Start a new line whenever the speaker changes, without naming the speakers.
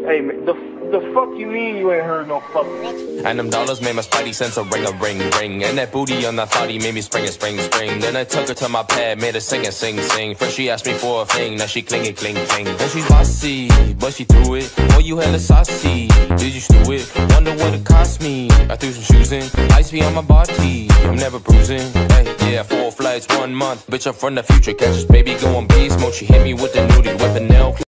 Hey, man, the fuck you mean you ain't heard no fucking?
And them dollars made my spidey sense a ring, ring. And that booty on that thotty made me spring. Then I took her to my pad, made her sing. First she asked me for a thing, now she cling. Then she's bossy, but she threw it. Oh, you hella saucy, did you stew it? Wonder what it cost me. I threw some shoes in, ice be on my body, I'm never bruising. Hey, yeah, 4 flights, 1 month. Bitch, I'm from the future, catch this baby going beast mode. She hit me with the nudie, weapon nail.